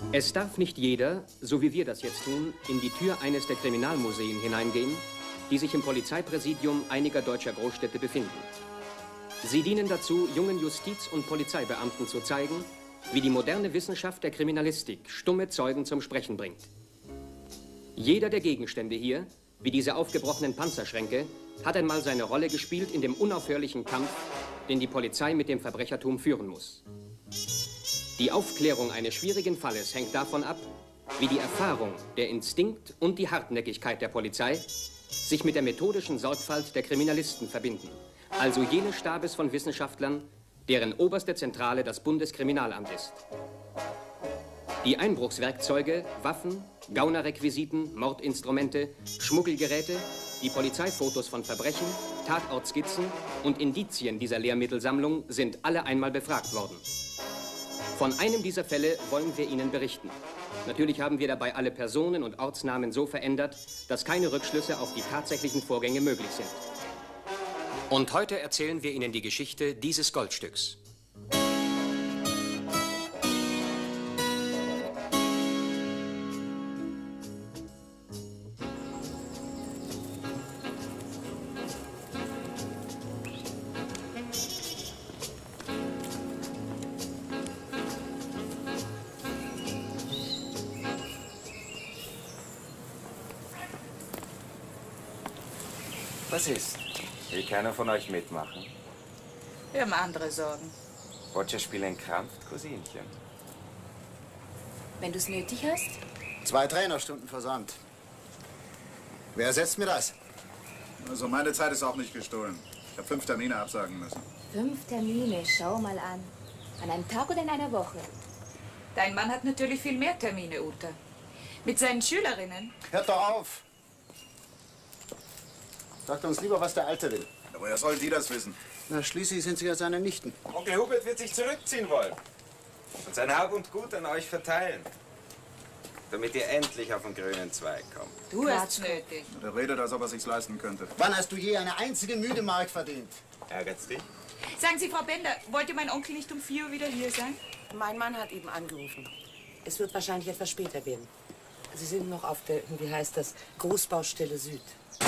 Es darf nicht jeder, so wie wir das jetzt tun, in die Tür eines der Kriminalmuseen hineingehen, die sich im Polizeipräsidium einiger deutscher Großstädte befinden. Sie dienen dazu, jungen Justiz- und Polizeibeamten zu zeigen, wie die moderne Wissenschaft der Kriminalistik stumme Zeugen zum Sprechen bringt. Jeder der Gegenstände hier, wie diese aufgebrochenen Panzerschränke, hat einmal seine Rolle gespielt in dem unaufhörlichen Kampf, den die Polizei mit dem Verbrechertum führen muss. Die Aufklärung eines schwierigen Falles hängt davon ab, wie die Erfahrung, der Instinkt und die Hartnäckigkeit der Polizei sich mit der methodischen Sorgfalt der Kriminalisten verbinden, also jenes Stabes von Wissenschaftlern, deren oberste Zentrale das Bundeskriminalamt ist. Die Einbruchswerkzeuge, Waffen, Gaunerrequisiten, Mordinstrumente, Schmuggelgeräte, die Polizeifotos von Verbrechen, Tatortskizzen und Indizien dieser Lehrmittelsammlung sind alle einmal befragt worden. Von einem dieser Fälle wollen wir Ihnen berichten. Natürlich haben wir dabei alle Personen und Ortsnamen so verändert, dass keine Rückschlüsse auf die tatsächlichen Vorgänge möglich sind. Und heute erzählen wir Ihnen die Geschichte dieses Goldstücks. Was ist? Will keiner von euch mitmachen? Wir haben andere Sorgen. Boccia-Spiel entkrampft, Cousinchen. Wenn du es nötig hast? 2 Trainerstunden versäumt. Wer ersetzt mir das? Also meine Zeit ist auch nicht gestohlen. Ich habe 5 Termine absagen müssen. 5 Termine, schau mal an. An einem Tag oder in einer Woche? Dein Mann hat natürlich viel mehr Termine, Uta. Mit seinen Schülerinnen. Hört doch auf! Sagt uns lieber, was der Alte will. Aber woher sollen die das wissen? Na, schließlich sind Sie ja seine Nichten. Onkel Hubert wird sich zurückziehen wollen. Und sein Hab und Gut an euch verteilen. Damit ihr endlich auf den grünen Zweig kommt. Du hast es nötig. Der redet, als ob er sich's leisten könnte. Wann hast du je eine einzige müde Mark verdient? Ärgert's dich? Sagen Sie, Frau Bender, wollte mein Onkel nicht um 4 Uhr wieder hier sein? Mein Mann hat eben angerufen. Es wird wahrscheinlich etwas später werden. Sie sind noch auf der, wie heißt das, Großbaustelle Süd.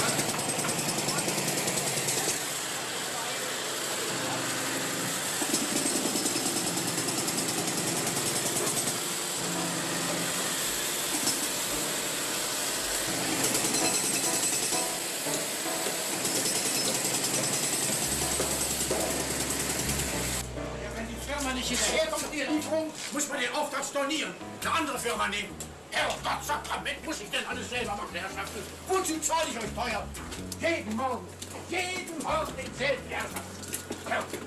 Hinterherkommt mit der Lieferung, muss man den Auftrag stornieren. Eine andere Firma nehmen. Herrgott, Sakrament, muss ich denn alles selber machen, Herrschaften? Wozu zahle ich euch teuer? Jeden Morgen denselben, Herrschaften.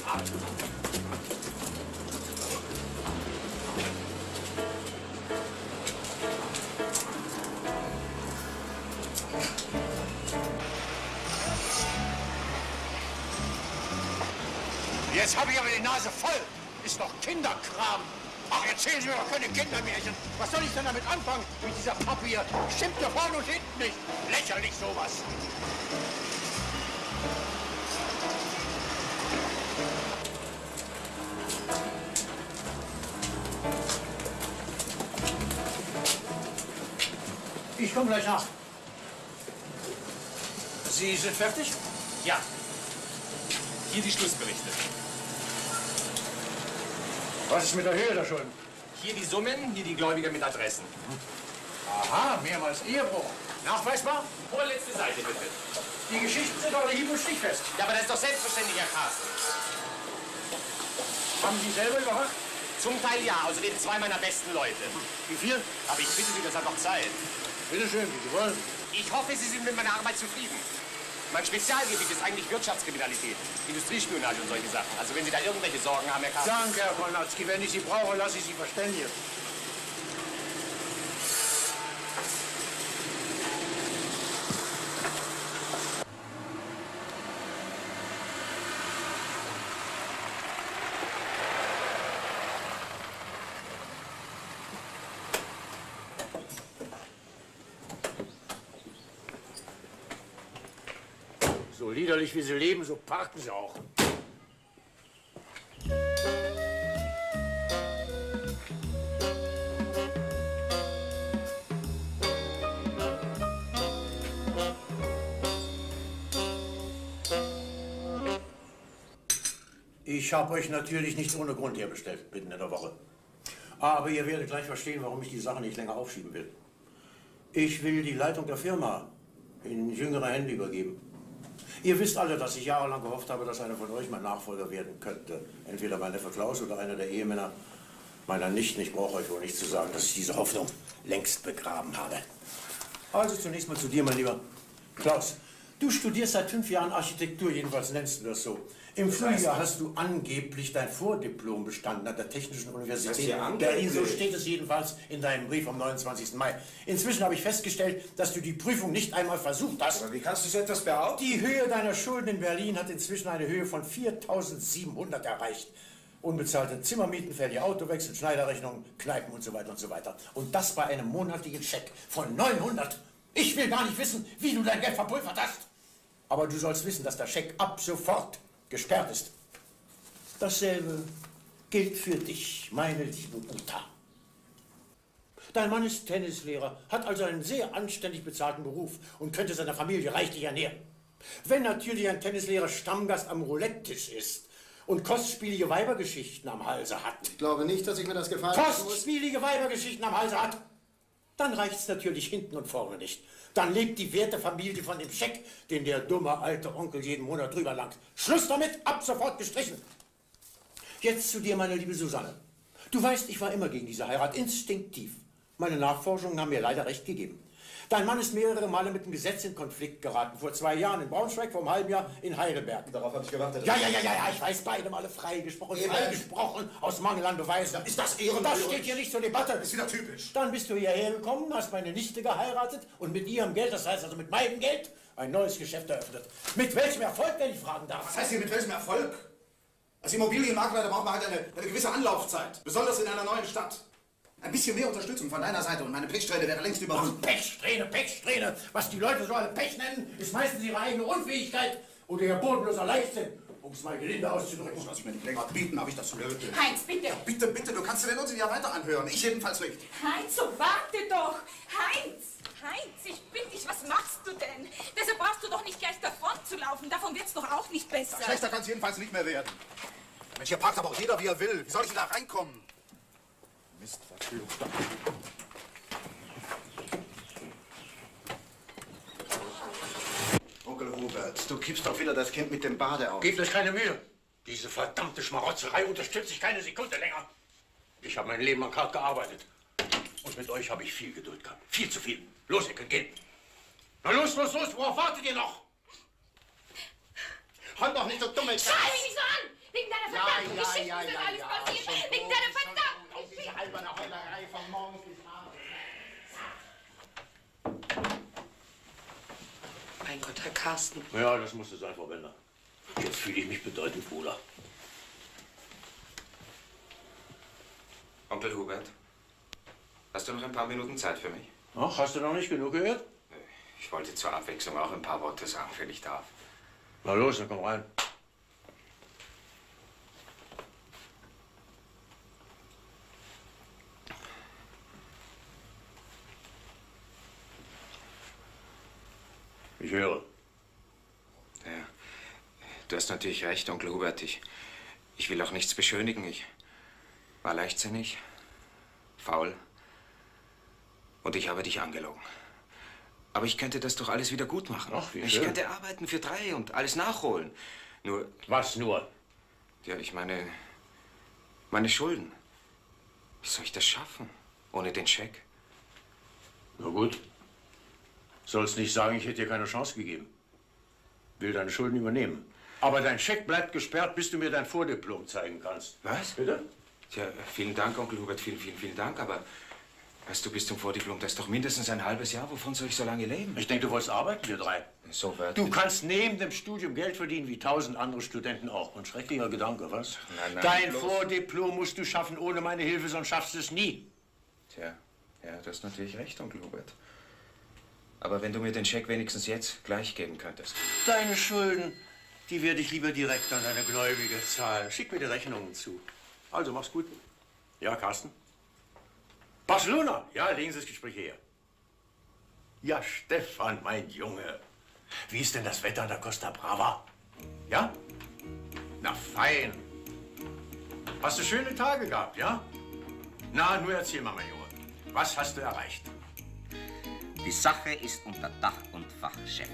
Jetzt habe ich aber die Nase voll. Ist doch Kinderkram. Ach, erzählen Sie mir doch keine Kindermärchen. Was soll ich denn damit anfangen mit dieser Pappe hier? Stimmt ja vorne und hinten nicht. Lächerlich sowas. Ich komme gleich nach. Sie sind fertig? Ja. Hier die Schlussberichte. Was ist mit der Höhe der Schulden? Hier die Summen, hier die Gläubiger mit Adressen. Aha, mehrmals Ehebruch. Nachweisbar? Vorletzte Seite, bitte. Die Geschichten sind alle hieb- und stichfest. Ja, aber das ist doch selbstverständlich, Herr Carsten. Haben Sie selber überwacht? Zum Teil ja, außerdem 2 meiner besten Leute. Wie viel? Aber ich bitte Sie, das hat noch Zeit. Bitte schön, wie Sie wollen. Ich hoffe, Sie sind mit meiner Arbeit zufrieden. Mein Spezialgebiet ist eigentlich Wirtschaftskriminalität, Industriespionage und solche Sachen. Also wenn Sie da irgendwelche Sorgen haben, Herr Carsten. Danke, Herr Wolnatzki. Wenn ich Sie brauche, lasse ich Sie verständigen. So liederlich wie Sie leben, so parken Sie auch. Ich habe euch natürlich nicht ohne Grund herbestellt, mitten in der Woche. Aber ihr werdet gleich verstehen, warum ich die Sache nicht länger aufschieben will. Ich will die Leitung der Firma in jüngere Hände übergeben. Ihr wisst alle, dass ich jahrelang gehofft habe, dass einer von euch mein Nachfolger werden könnte. Entweder mein Neffe Klaus oder einer der Ehemänner meiner Nichten. Ich brauche euch wohl nicht zu sagen, dass ich diese Hoffnung längst begraben habe. Also zunächst mal zu dir, mein Lieber Klaus. Du studierst seit 5 Jahren Architektur, jedenfalls nennst du das so. Im Frühjahr hast du angeblich dein Vordiplom bestanden an der Technischen Universität Berlin. So steht es jedenfalls in deinem Brief vom 29. Mai. Inzwischen habe ich festgestellt, dass du die Prüfung nicht einmal versucht hast. Aber wie kannst du so etwas behaupten? Die Höhe deiner Schulden in Berlin hat inzwischen eine Höhe von 4.700 erreicht. Unbezahlte Zimmermieten, fällige Autowechsel, Schneiderrechnungen, Kneipen und so weiter und so weiter. Und das bei einem monatlichen Scheck von 900. Ich will gar nicht wissen, wie du dein Geld verpulvert hast. Aber du sollst wissen, dass der Scheck ab sofort gesperrt ist. Dasselbe gilt für dich, meine liebe Uta. Dein Mann ist Tennislehrer, hat also einen sehr anständig bezahlten Beruf und könnte seiner Familie reichlich ernähren. Wenn natürlich ein Tennislehrer Stammgast am Roulette-Tisch ist und kostspielige Weibergeschichten am Halse hat. Ich glaube nicht, dass ich mir das gefallen muss. Kostspielige Weibergeschichten am Halse hat. Dann reicht's natürlich hinten und vorne nicht. Dann lebt die werte Familie von dem Scheck, den der dumme alte Onkel jeden Monat drüber langt. Schluss damit, ab sofort gestrichen. Jetzt zu dir, meine liebe Susanne. Du weißt, ich war immer gegen diese Heirat, instinktiv. Meine Nachforschungen haben mir leider recht gegeben. Dein Mann ist mehrere Male mit dem Gesetz in Konflikt geraten. Vor 2 Jahren in Braunschweig, vor einem halben Jahr in Heidelberg. Darauf habe ich gewartet. Ja, ich weiß, beide Male freigesprochen, aus Mangel an Beweisen. Ist das ehrenlos? Das steht hier nicht zur Debatte. Ist wieder typisch. Dann bist du hierher gekommen, hast meine Nichte geheiratet und mit ihrem Geld, das heißt also mit meinem Geld, ein neues Geschäft eröffnet. Mit welchem Erfolg, wenn ich fragen darf? Was heißt hier mit welchem Erfolg? Als Immobilienmakler, da braucht man halt eine gewisse Anlaufzeit. Besonders in einer neuen Stadt. Ein bisschen mehr Unterstützung von deiner Seite und meine Pechsträhne wäre längst überwunden. Pechsträhne. Was die Leute so alle Pech nennen, ist meistens ihre eigene Unfähigkeit oder ihr bodenloser Leichtsinn, um es mal gelinde auszudrücken. Lass ich mir nicht länger bieten, habe ich das blöd. Heinz, bitte. Ja, bitte, du kannst dir den Unsinn ja weiter anhören. Ich jedenfalls nicht. Heinz, so warte doch. Heinz, ich bitte dich, was machst du denn? Deshalb brauchst du doch nicht gleich davon zu laufen. Davon wird's doch auch nicht besser. Schlechter kann es jedenfalls nicht mehr werden. Mensch, hier parkt aber auch jeder, wie er will. Wie soll ich denn da reinkommen? Mist, verfluchter. Onkel Hubert, du kippst doch wieder das Kind mit dem Bade auf. Gebt euch keine Mühe. Diese verdammte Schmarotzerei unterstütze ich keine Sekunde länger. Ich habe mein Leben lang hart gearbeitet. Und mit euch habe ich viel Geduld gehabt. Viel zu viel. Los, ihr könnt gehen. Na los, worauf wartet ihr noch? Halt doch nicht so dumm, Schrei mich nicht so an! Wegen deiner verdammten Geschichten ist das alles passiert! Wegen deiner verdammten Geschichten! Diese alberne Heulerei von morgens bis abends. Mein Gott, Herr Carsten. Ja, das musste sein, Frau Bender. Jetzt fühle ich mich bedeutend wohler. Onkel Hubert, hast du noch ein paar Minuten Zeit für mich? Ach, hast du noch nicht genug gehört? Ich wollte zur Abwechslung auch ein paar Worte sagen, wenn ich darf. Na los, dann komm rein. Ich höre. Ja, du hast natürlich recht, Onkel Hubert. Ich will auch nichts beschönigen. Ich war leichtsinnig, faul und ich habe dich angelogen. Aber ich könnte das doch alles wieder gut machen. Ach, wie ich schön. könnte arbeiten für 3 und alles nachholen. Nur... Was nur? Ja, ich meine Schulden. Wie soll ich das schaffen? Ohne den Scheck? Na gut. Sollst nicht sagen, ich hätte dir keine Chance gegeben. Will deine Schulden übernehmen. Aber dein Scheck bleibt gesperrt, bis du mir dein Vordiplom zeigen kannst. Was? Bitte? Tja, vielen Dank, Onkel Hubert, vielen Dank, aber... Weißt du, bis zum Vordiplom, das ist doch mindestens ein halbes Jahr. Wovon soll ich so lange leben? Ich denke, du wolltest arbeiten, wir 3. So weit. Du kannst neben dem Studium Geld verdienen, wie 1000 andere Studenten auch. Ein schrecklicher Gedanke, was? Nein, Dein bloß... Vordiplom musst du schaffen ohne meine Hilfe, sonst schaffst du es nie. Tja, ja, du hast natürlich recht, Onkel Hubert. Aber wenn du mir den Scheck wenigstens jetzt gleich geben könntest. Deine Schulden, die werde ich lieber direkt an deine Gläubige zahlen. Schick mir die Rechnungen zu. Also, mach's gut. Ja, Carsten? Barcelona! Ja, legen Sie das Gespräch her. Ja, Stefan, mein Junge. Wie ist denn das Wetter an der Costa Brava? Ja? Na, fein. Hast du schöne Tage gehabt, ja? Na, nur erzähl mal, mein Junge. Was hast du erreicht? Die Sache ist unter Dach und Fach, Chef.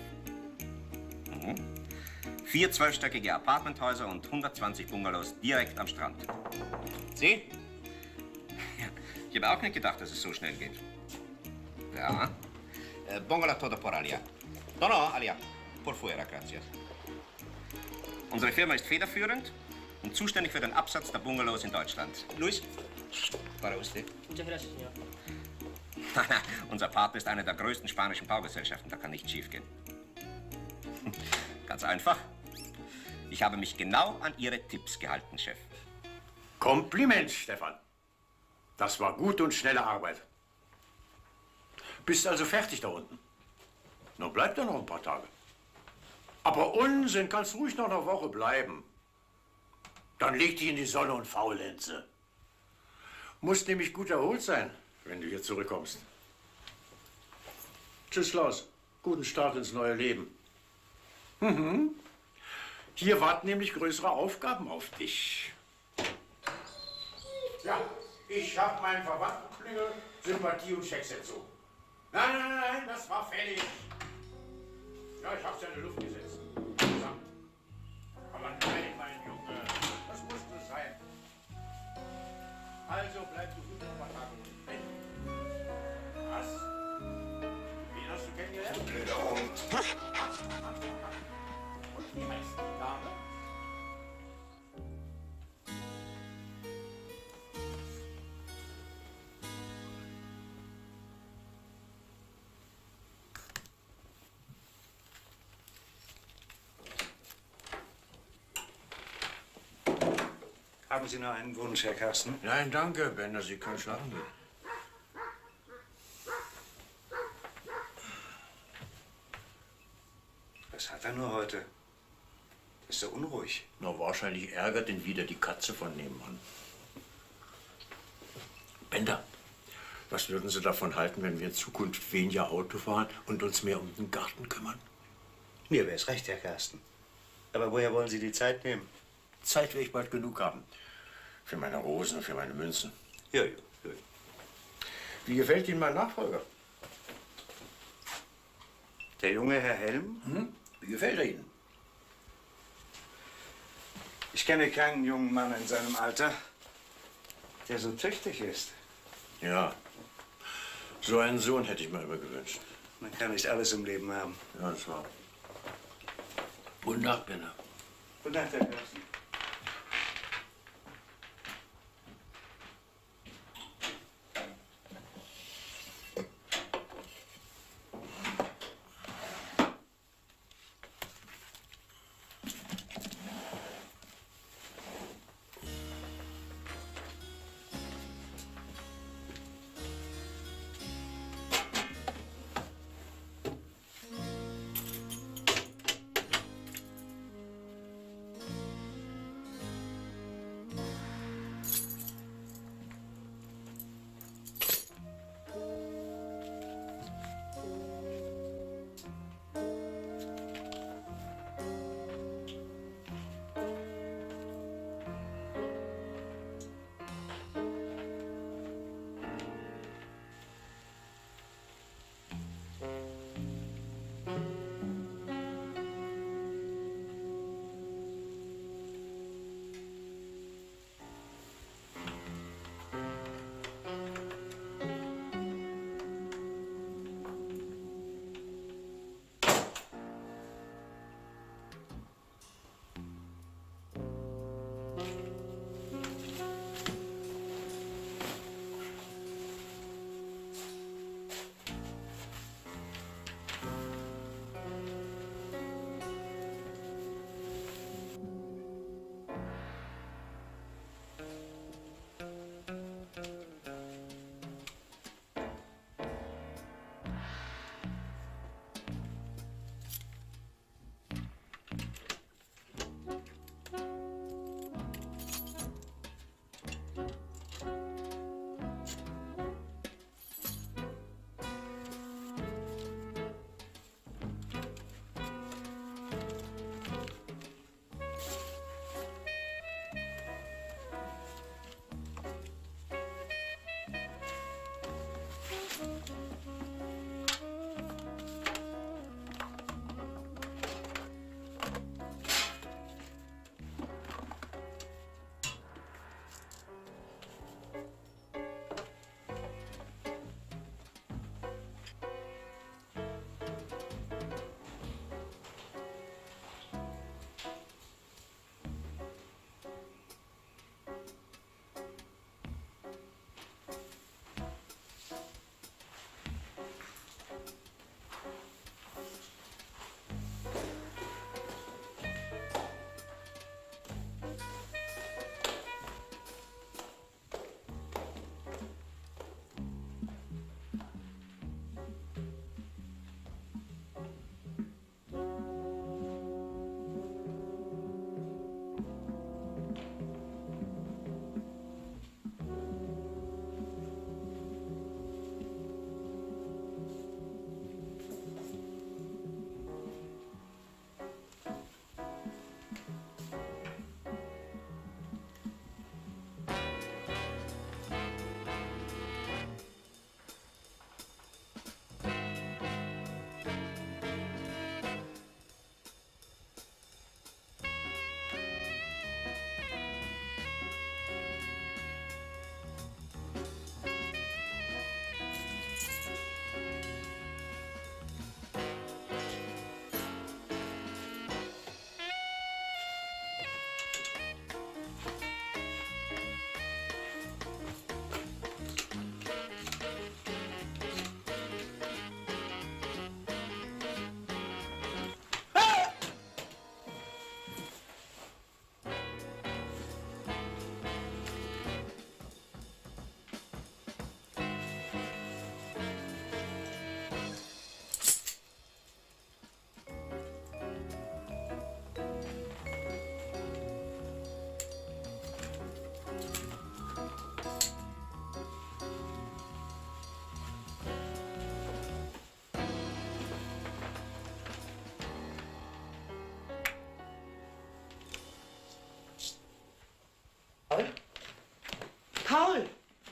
4 12-stöckige Apartmenthäuser und 120 Bungalows direkt am Strand. Sie? Ja, ich habe auch nicht gedacht, dass es so schnell geht. Ja. Bungalow todo por alia. No, alia. Por fuera, gracias. Unsere Firma ist federführend und zuständig für den Absatz der Bungalows in Deutschland. Luis? Para usted. Muchas gracias, señor. Unser Partner ist eine der größten spanischen Baugesellschaften. Da kann nichts schiefgehen. Ganz einfach. Ich habe mich genau an Ihre Tipps gehalten, Chef. Kompliment, Stefan. Das war gute und schnelle Arbeit. Bist also fertig da unten? Nun bleibt ja noch ein paar Tage. Aber Unsinn, kannst ruhig noch eine Woche bleiben. Dann leg dich in die Sonne und faulenze. Musst nämlich gut erholt sein, wenn du hier zurückkommst. Tschüss, Klaus. Guten Start ins neue Leben. Hier warten nämlich größere Aufgaben auf dich. Ja, ich habe meinen Verwandtenklüngel Sympathie und Schecks entzogen. Nein, das war fällig. Ja, ich hab's ja in die Luft gesetzt. Zusammen. Aber nein, mein Junge, das musste sein. Also bleib du gut ein paar Tage unten. Was? Wen hast du kennengelernt? Blöder Hund. Und wie heißt die Dame? Haben Sie noch einen Wunsch, Herr Carsten? Nein, danke, Bender, Sie können schlafen gehen. Was hat er nur heute? Ist er unruhig? Na, wahrscheinlich ärgert ihn wieder die Katze von nebenan. Bender, was würden Sie davon halten, wenn wir in Zukunft weniger Auto fahren und uns mehr um den Garten kümmern? Mir wär's recht, Herr Carsten. Aber woher wollen Sie die Zeit nehmen? Zeit werde ich bald genug haben. Für meine Rosen und für meine Münzen. Ja. Wie gefällt Ihnen mein Nachfolger? Der junge Herr Helm? Wie gefällt er Ihnen? Ich kenne keinen jungen Mann in seinem Alter, der so tüchtig ist. Ja, so einen Sohn hätte ich mir immer gewünscht. Man kann nicht alles im Leben haben. Ja, das war. Guten Nacht, Bender. Guten Nacht, Herr Carsten.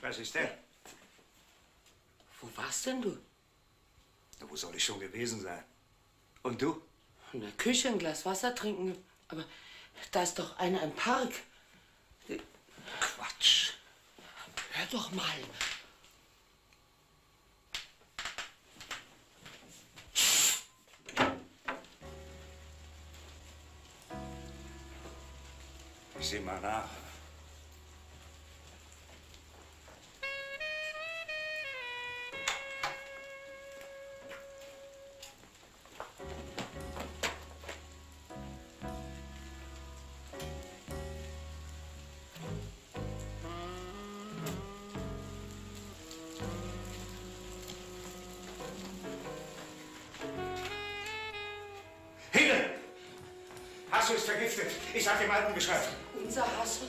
Was ist der? Wo warst denn du? Na, wo soll ich schon gewesen sein? Und du? In der Küche ein Glas Wasser trinken. Aber da ist doch einer im Park. Quatsch. Hör doch mal. Ich seh mal nach. Hede! Hasso ist vergiftet. Ich hab dem Alten Bescheid. Unser Hasso?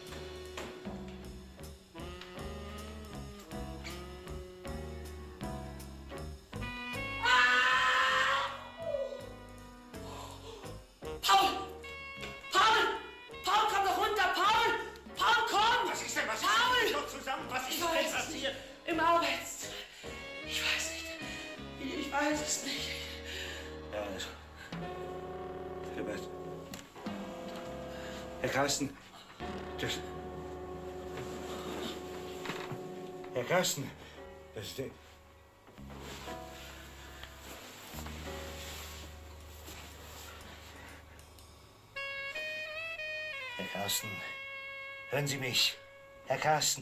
Paul! Paul! Paul, komm doch runter! Paul! Paul, komm! Was ist denn? Was Paul! ist denn? Doch zusammen. Was ist denn passiert? Im Arbeitszimmer. Ich weiß nicht. Ich weiß es nicht. Ja, also. Vielleicht. Herr Carsten. Das. Herr Carsten. Das ist der. Herr Carsten. Hören Sie mich. Herr Carsten.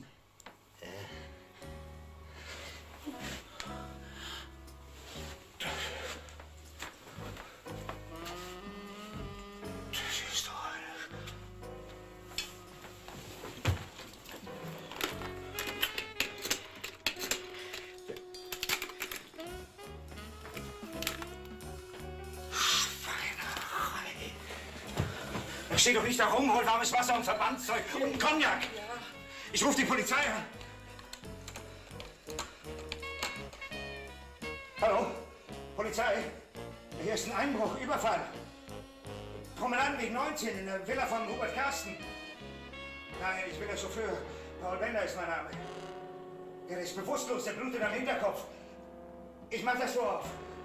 Das ist doch Schweinerei. Ich stehe doch nicht da rum, hol warmes Wasser und Verbandszeug und einen Cognac. Ich rufe die Polizei an. Hallo? Polizei? Hier ist ein Einbruch, Überfall. Promenadenweg 19 in der Villa von Hubert Carsten. Nein, ich bin der Chauffeur. Paul Bender ist mein Name. Der ist bewusstlos, der blutet am Hinterkopf. Ich mach das Tor auf.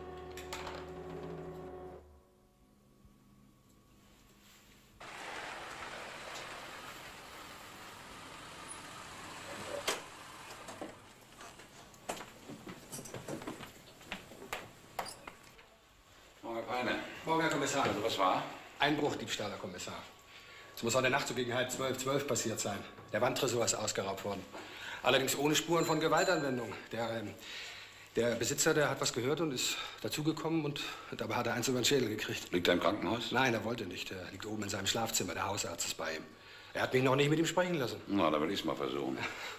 Morgen, Herr Peine. Morgen, Herr Kommissar. Also, was war? Einbruchdiebstahl, Herr Kommissar. Es muss auch in der Nacht so gegen 11:30 passiert sein. Der Wandtresor ist ausgeraubt worden. Allerdings ohne Spuren von Gewaltanwendung. Der Besitzer, der hat was gehört und ist dazugekommen und dabei hat er eins über den Schädel gekriegt. Liegt er im Krankenhaus? Nein, er wollte nicht. Er liegt oben in seinem Schlafzimmer. Der Hausarzt ist bei ihm. Er hat mich noch nicht mit ihm sprechen lassen. Na, da will ich es mal versuchen.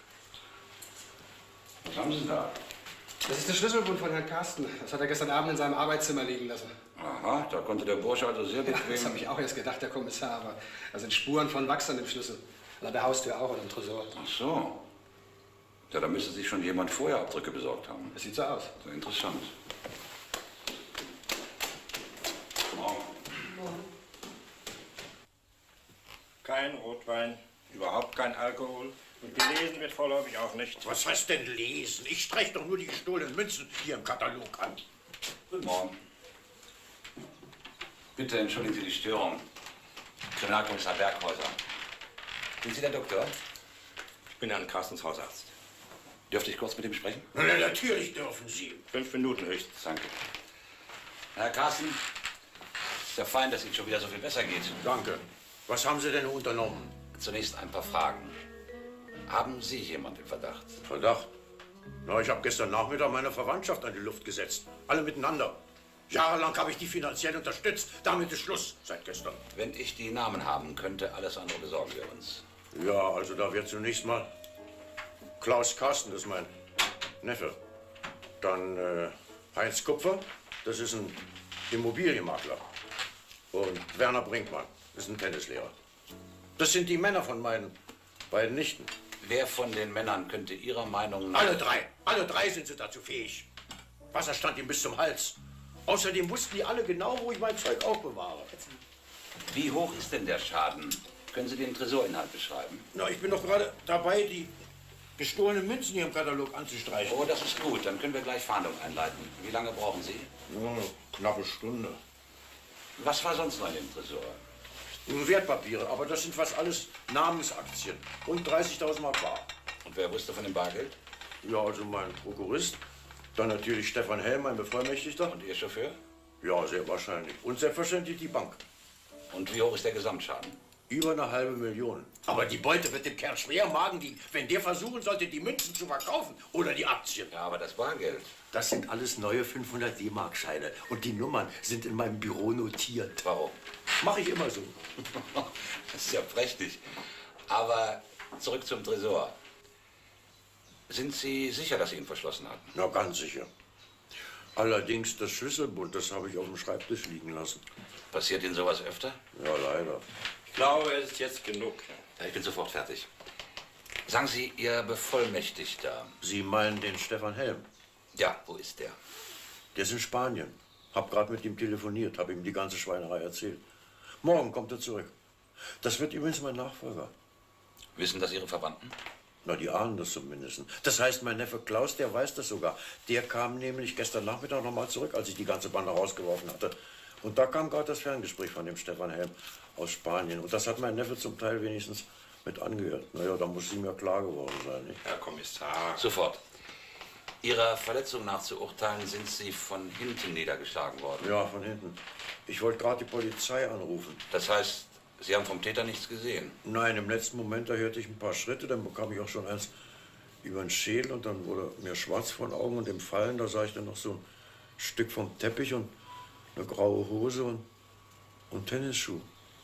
Was haben Sie denn da? Das ist der Schlüsselbund von Herrn Carsten. Das hat er gestern Abend in seinem Arbeitszimmer liegen lassen. Aha, da konnte der Bursche also sehr bequem... Das habe ich auch erst gedacht, Herr Kommissar, aber da sind Spuren von Wachs an dem Schlüssel. Und an der Haustür auch und am Tresor. Ach so. Ja, da müsste sich schon jemand vorher Abdrücke besorgt haben. Das sieht so aus. So interessant. Morgen. Kein Rotwein, überhaupt kein Alkohol. Und gelesen wird vorläufig auch nicht. Was heißt denn lesen? Ich streiche doch nur die gestohlenen Münzen hier im Katalog an. Guten Morgen. Bitte entschuldigen Sie die Störung. Kriminalkommissar Berghäuser. Sind Sie der Doktor? Ich bin Herrn Carstens Hausarzt. Dürfte ich kurz mit ihm sprechen? Na, natürlich dürfen Sie. 5 Minuten höchstens. Danke. Herr Carsten, ist ja fein, dass Ihnen schon wieder so viel besser geht. Danke. Was haben Sie denn unternommen? Zunächst ein paar Fragen. Haben Sie jemand im Verdacht? Verdacht? Na, ich habe gestern Nachmittag meine Verwandtschaft an die Luft gesetzt. Alle miteinander. Jahrelang habe ich die finanziell unterstützt. Damit ist Schluss seit gestern. Wenn ich die Namen haben könnte, alles andere besorgen wir uns. Ja, also da wird zunächst mal Klaus Carsten, das ist mein Neffe. Dann Heinz Kupfer, das ist ein Immobilienmakler. Und Werner Brinkmann, das ist ein Tennislehrer. Das sind die Männer von meinen beiden Nichten. Wer von den Männern könnte Ihrer Meinung nach... Alle drei sind sie dazu fähig. Wasser stand ihm bis zum Hals. Außerdem wussten die alle genau, wo ich mein Zeug aufbewahre. Wie hoch ist denn der Schaden? Können Sie den Tresorinhalt beschreiben? Na, ich bin doch gerade dabei, gestohlene Münzen hier im Katalog anzustreichen. Oh, das ist gut. Dann können wir gleich Fahndung einleiten. Wie lange brauchen Sie? Nur eine knappe Stunde. Was war sonst noch in dem Tresor? Wertpapiere, aber das sind fast alles Namensaktien. Und 30.000 Mark bar. Und wer wusste von dem Bargeld? Ja, also mein Prokurist. Dann natürlich Stefan Helm, mein Bevollmächtigter. Und Ihr Chauffeur? Ja, sehr wahrscheinlich. Und selbstverständlich die Bank. Und wie hoch ist der Gesamtschaden? Über 500.000. Aber die Beute wird dem Kerl schwer im Magen liegen, wenn der versuchen sollte, die Münzen zu verkaufen oder die Aktien. Ja, aber das Bargeld. Das sind alles neue 500 D-Mark-Scheine. Und die Nummern sind in meinem Büro notiert. Warum? Mache ich immer so. Das ist ja prächtig. Aber zurück zum Tresor. Sind Sie sicher, dass Sie ihn verschlossen hatten? Na, ganz sicher. Allerdings das Schlüsselbund, das habe ich auf dem Schreibtisch liegen lassen. Passiert Ihnen sowas öfter? Ja, leider. Ich glaube, es ist jetzt genug. Ja, ich bin sofort fertig. Sagen Sie, Ihr Bevollmächtigter. Sie meinen den Stefan Helm? Ja, wo ist der? Der ist in Spanien. Hab gerade mit ihm telefoniert, habe ihm die ganze Schweinerei erzählt. Morgen kommt er zurück. Das wird übrigens mein Nachfolger. Wissen das Ihre Verwandten? Na, die ahnen das zumindest. Das heißt, mein Neffe Klaus, der weiß das sogar. Der kam nämlich gestern Nachmittag noch mal zurück, als ich die ganze Bande rausgeworfen hatte. Und da kam gerade das Ferngespräch von dem Stefan Helm aus Spanien. Und das hat mein Neffe zum Teil wenigstens mit angehört. Naja, da muss ihm ja klar geworden sein, nicht? Herr Kommissar. Sofort. Ihrer Verletzung nach zu urteilen, sind Sie von hinten niedergeschlagen worden? Ja, von hinten. Ich wollte gerade die Polizei anrufen. Das heißt, Sie haben vom Täter nichts gesehen? Nein, im letzten Moment, da hörte ich ein paar Schritte, dann bekam ich auch schon eins über den Schädel und dann wurde mir schwarz vor den Augen und im Fallen, da sah ich dann noch so ein Stück vom Teppich und eine graue Hose und Tennisschuh.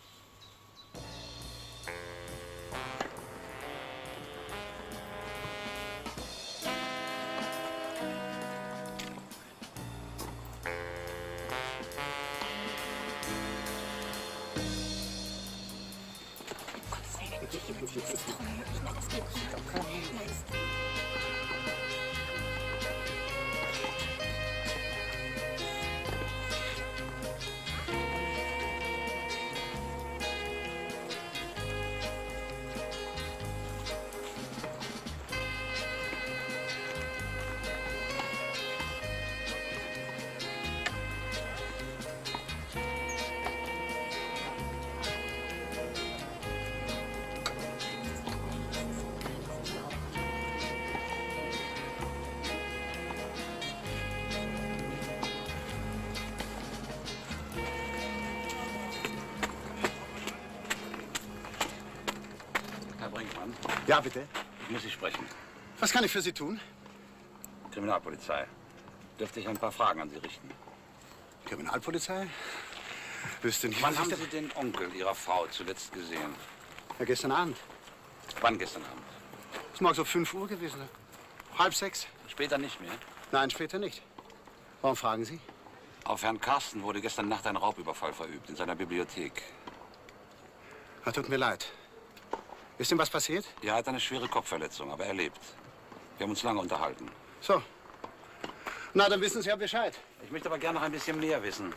Ja, bitte. Ich muss Sie sprechen. Was kann ich für Sie tun? Kriminalpolizei. Dürfte ich ein paar Fragen an Sie richten? Kriminalpolizei? Wüsste nicht, Wann was haben ich Sie den Onkel Ihrer Frau zuletzt gesehen? Ja, gestern Abend. Wann gestern Abend? Es mag so 5 Uhr gewesen sein. 5:30. Später nicht mehr? Nein, später nicht. Warum fragen Sie? Auf Herrn Carsten wurde gestern Nacht ein Raubüberfall verübt in seiner Bibliothek. Ach, tut mir leid. Ist ihm was passiert? Er hat eine schwere Kopfverletzung, aber er lebt. Wir haben uns lange unterhalten. So. Na, dann wissen Sie ja Bescheid. Ich möchte aber gerne noch ein bisschen mehr wissen.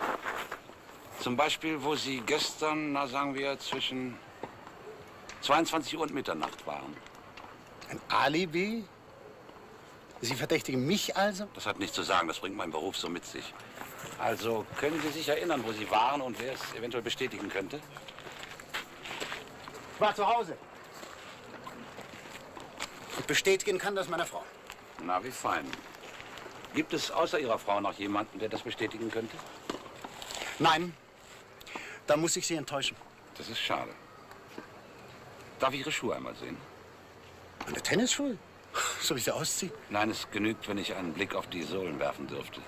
Zum Beispiel, wo Sie gestern, na sagen wir, zwischen 22 Uhr und Mitternacht waren. Ein Alibi? Sie verdächtigen mich also? Das hat nichts zu sagen, das bringt mein Beruf so mit sich. Also, können Sie sich erinnern, wo Sie waren und wer es eventuell bestätigen könnte? Ich war zu Hause. Und bestätigen kann das meine Frau. Na, wie fein. Gibt es außer Ihrer Frau noch jemanden, der das bestätigen könnte? Nein. Da muss ich Sie enttäuschen. Das ist schade. Darf ich Ihre Schuhe einmal sehen? Meine Tennisschuhe? Soll ich sie ausziehen? Nein, es genügt, wenn ich einen Blick auf die Sohlen werfen dürfte.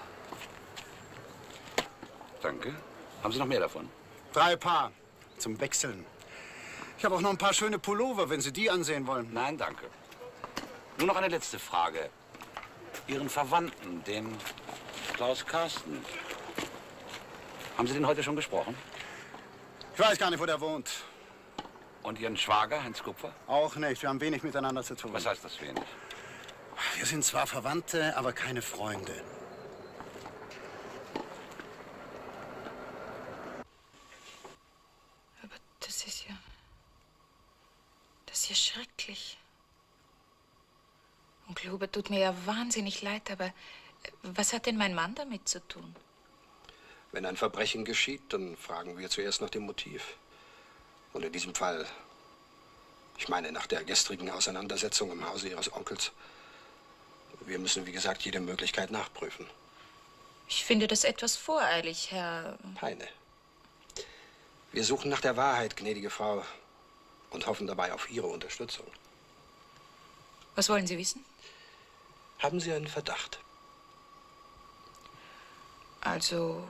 Danke. Haben Sie noch mehr davon? 3 Paar. Zum Wechseln. Ich habe auch noch ein paar schöne Pullover, wenn Sie die ansehen wollen. Nein, danke. Nur noch eine letzte Frage. Ihren Verwandten, den Klaus Carsten. Haben Sie den heute schon gesprochen? Ich weiß gar nicht, wo der wohnt. Und Ihren Schwager, Heinz Kupfer? Auch nicht. Wir haben wenig miteinander zu tun. Was heißt das wenig? Wir sind zwar Verwandte, aber keine Freunde. Aber das ist ja schrecklich. Onkel Hubert, tut mir ja wahnsinnig leid, aber was hat denn mein Mann damit zu tun? Wenn ein Verbrechen geschieht, dann fragen wir zuerst nach dem Motiv. Und in diesem Fall, ich meine, nach der gestrigen Auseinandersetzung im Hause Ihres Onkels, wir müssen, wie gesagt, jede Möglichkeit nachprüfen. Ich finde das etwas voreilig, Herr... Heine. Wir suchen nach der Wahrheit, gnädige Frau, und hoffen dabei auf Ihre Unterstützung. Was wollen Sie wissen? Haben Sie einen Verdacht? Also...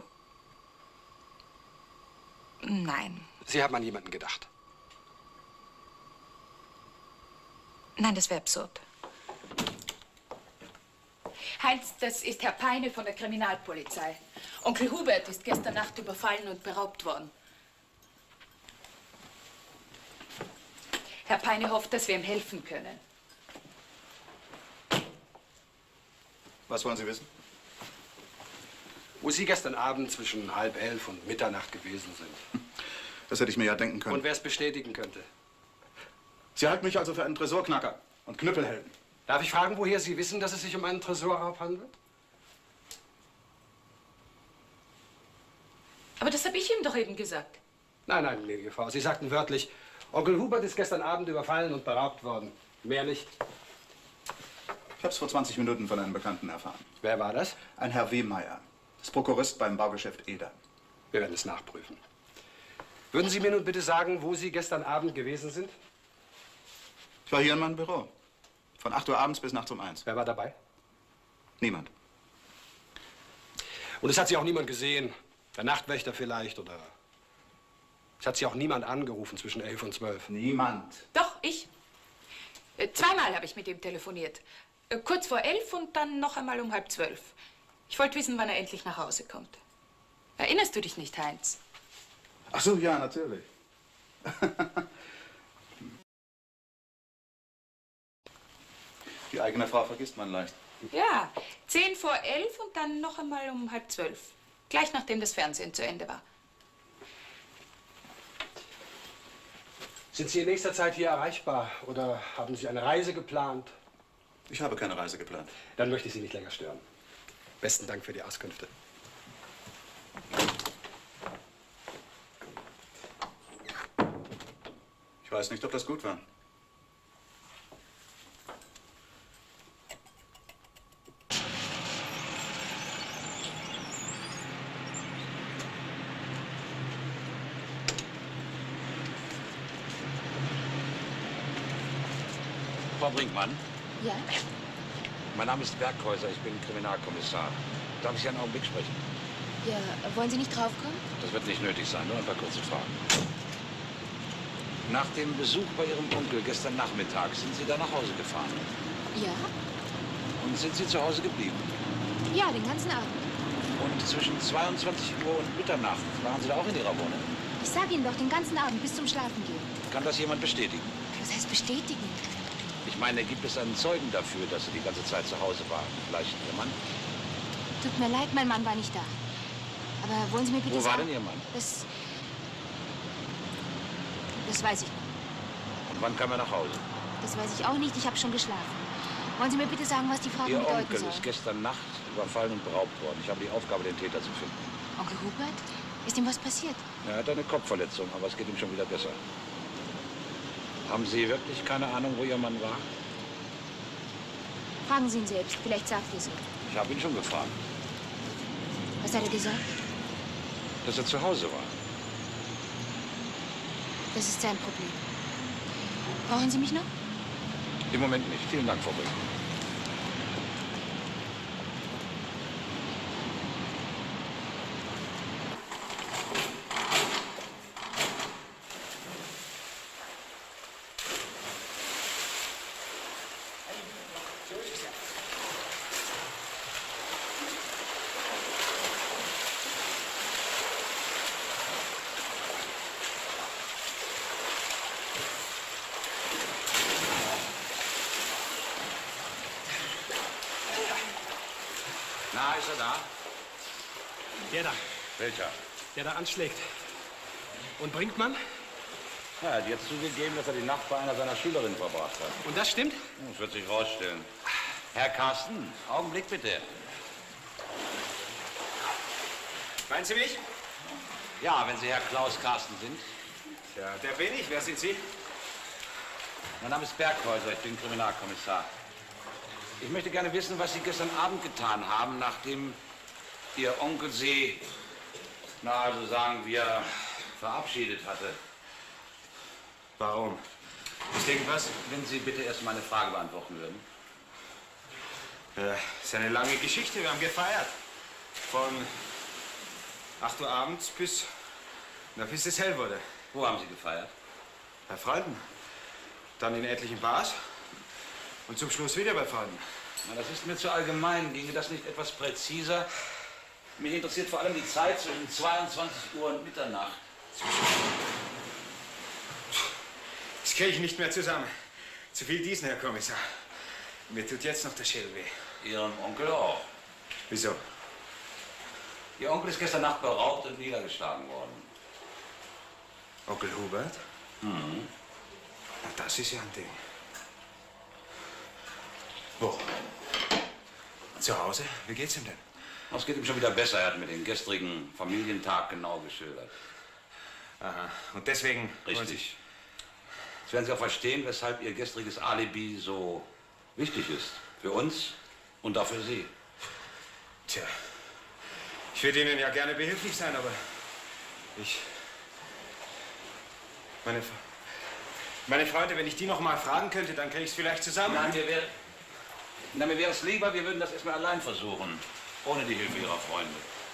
Nein. Sie haben an jemanden gedacht? Nein, das wäre absurd. Heinz, das ist Herr Peine von der Kriminalpolizei. Onkel Hubert ist gestern Nacht überfallen und beraubt worden. Herr Peine hofft, dass wir ihm helfen können. Was wollen Sie wissen? Wo Sie gestern Abend zwischen 22:30 und Mitternacht gewesen sind. Das hätte ich mir ja denken können. Und wer es bestätigen könnte. Sie halten mich also für einen Tresorknacker und Knüppelhelden. Darf ich fragen, woher Sie wissen, dass es sich um einen Tresorraub handelt? Aber das habe ich ihm doch eben gesagt. Nein, nein, gnädige Frau. Sie sagten wörtlich, Onkel Hubert ist gestern Abend überfallen und beraubt worden. Mehr nicht. Ich habe es vor 20 Minuten von einem Bekannten erfahren. Wer war das? Ein Herr Wehmeier. Das Prokurist beim Baugeschäft Eder. Wir werden es nachprüfen. Würden Sie mir nun bitte sagen, wo Sie gestern Abend gewesen sind? Ich war hier in meinem Büro. Von 8 Uhr abends bis nachts um 1. Wer war dabei? Niemand. Und es hat Sie auch niemand gesehen? Der Nachtwächter vielleicht, oder... Es hat Sie auch niemand angerufen zwischen 11 und 12? Niemand. Doch, ich. Zweimal habe ich mit ihm telefoniert. Kurz vor 11 und dann noch einmal um 11:30. Ich wollte wissen, wann er endlich nach Hause kommt. Erinnerst du dich nicht, Heinz? Ach so, ja, natürlich. Die eigene Frau vergisst man leicht. Ja, 11:10 und dann noch einmal um 11:30. Gleich nachdem das Fernsehen zu Ende war. Sind Sie in nächster Zeit hier erreichbar oder haben Sie eine Reise geplant? Ich habe keine Reise geplant. Dann möchte ich Sie nicht länger stören. Besten Dank für die Auskünfte. Ich weiß nicht, ob das gut war. Frau Brinkmann, Ja? mein Name ist Berghäuser, ich bin Kriminalkommissar. Darf ich Sie einen Augenblick sprechen? Ja, wollen Sie nicht draufkommen? Das wird nicht nötig sein, nur ein paar kurze Fragen. Nach dem Besuch bei Ihrem Onkel gestern Nachmittag sind Sie da nach Hause gefahren. Ja? Und sind Sie zu Hause geblieben? Ja, den ganzen Abend. Und zwischen 22 Uhr und Mitternacht waren Sie da auch in Ihrer Wohnung? Ich sage Ihnen doch, den ganzen Abend bis zum Schlafengehen. Kann das jemand bestätigen? Was heißt bestätigen? Ich meine, gibt es einen Zeugen dafür, dass Sie die ganze Zeit zu Hause waren? Vielleicht Ihr Mann? Tut mir leid, mein Mann war nicht da. Aber wollen Sie mir bitte Wo war sagen... denn Ihr Mann? Das weiß ich nicht. Und wann kam er nach Hause? Das weiß ich auch nicht. Ich habe schon geschlafen. Wollen Sie mir bitte sagen, was die Frage Ihr bedeuten Onkel soll? ist gestern Nacht überfallen und beraubt worden. Ich habe die Aufgabe, den Täter zu finden. Onkel Hubert? Ist ihm was passiert? Er hat eine Kopfverletzung, aber es geht ihm schon wieder besser. Haben Sie wirklich keine Ahnung, wo Ihr Mann war? Fragen Sie ihn selbst. Vielleicht sagt er es. Ich habe ihn schon gefragt, Was hat er gesagt? dass er zu Hause war. Das ist sein Problem. Brauchen Sie mich noch? Im Moment nicht. Vielen Dank, Frau Brinkmann. Na, ist er da? Der da. Welcher? Der da anschlägt. Und Brinkmann? Ja, er hat jetzt zugegeben, dass er die Nacht bei einer seiner Schülerinnen verbracht hat. Und das stimmt? Das wird sich rausstellen. Herr Carsten, Augenblick bitte. Meinen Sie mich? Ja, wenn Sie Herr Klaus Carsten sind. Ja, der bin ich. Wer sind Sie? Mein Name ist Berghäuser, ich bin Kriminalkommissar. Ich möchte gerne wissen, was Sie gestern Abend getan haben, nachdem Ihr Onkel Sie, na also sagen wir, verabschiedet hatte. Warum? Ist irgendwas? Wenn Sie bitte erst meine Frage beantworten würden. Ja, ist eine lange Geschichte. Wir haben gefeiert. Von 8 Uhr abends bis es hell wurde. Wo haben Sie gefeiert? Bei Freunden. Dann in etlichen Bars. Und zum Schluss wieder bei Freunden. Na, das ist mir zu allgemein. Ginge das nicht etwas präziser? Mich interessiert vor allem die Zeit zwischen 22 Uhr und Mitternacht. Das kriege ich nicht mehr zusammen. Zu viel Diesen, Herr Kommissar. Mir tut jetzt noch der Schädel weh. Ihrem Onkel auch. Wieso? Ihr Onkel ist gestern Nacht beraubt und niedergeschlagen worden. Onkel Hubert? Mhm. Na, das ist ja ein Ding. Wo? Zu Hause? Wie geht's ihm denn? Es geht ihm schon wieder besser. Er hat mir den gestrigen Familientag genau geschildert. Aha. Und deswegen... Richtig. Jetzt werden Sie auch verstehen, weshalb Ihr gestriges Alibi so wichtig ist. Für uns und auch für Sie. Tja. Ich würde Ihnen ja gerne behilflich sein, aber... Meine Freunde, wenn ich die noch mal fragen könnte, dann kriege ich es vielleicht zusammen. Nein, mir wäre es lieber, wir würden das erstmal allein versuchen. Ohne die Hilfe Ihrer Freunde.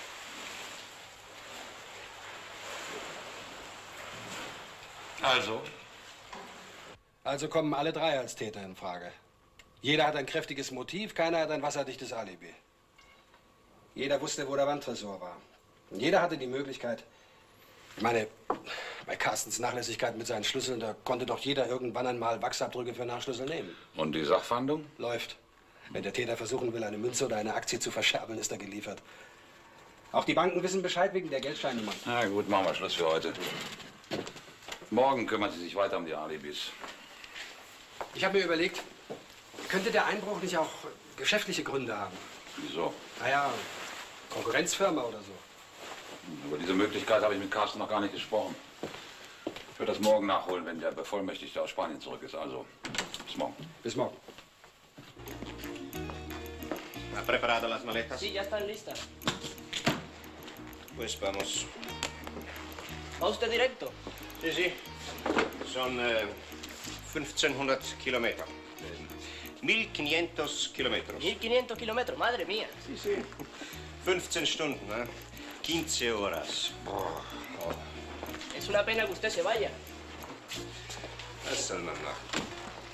Also kommen alle drei als Täter in Frage. Jeder hat ein kräftiges Motiv, keiner hat ein wasserdichtes Alibi. Jeder wusste, wo der Wandtresor war. Und jeder hatte die Möglichkeit, ich meine, bei Carstens Nachlässigkeit mit seinen Schlüsseln, da konnte doch jeder irgendwann einmal Wachsabdrücke für Nachschlüssel nehmen. Und die Sachfahndung? Läuft. Wenn der Täter versuchen will, eine Münze oder eine Aktie zu verscherbeln, ist er geliefert. Auch die Banken wissen Bescheid wegen der Geldscheinnummer. Na gut, machen wir Schluss für heute. Morgen kümmern Sie sich weiter um die Alibis. Ich habe mir überlegt, könnte der Einbruch nicht auch geschäftliche Gründe haben? Wieso? Naja, Konkurrenzfirma oder so. Über diese Möglichkeit habe ich mit Carsten noch gar nicht gesprochen. Ich werde das morgen nachholen, wenn der Bevollmächtigte aus Spanien zurück ist. Also, bis morgen. Bis morgen. ¿Ha preparado las maletas? Sí, ya están listas. Pues vamos. ¿Va usted directo? Sí, sí. Son 1500 Kilometer. 1500 Kilometros. 1500 kilómetros, madre mía. Sí, sí. 15 Stunden, ¿eh? 15 horas. Es una pena que usted se vaya. Was soll man machen?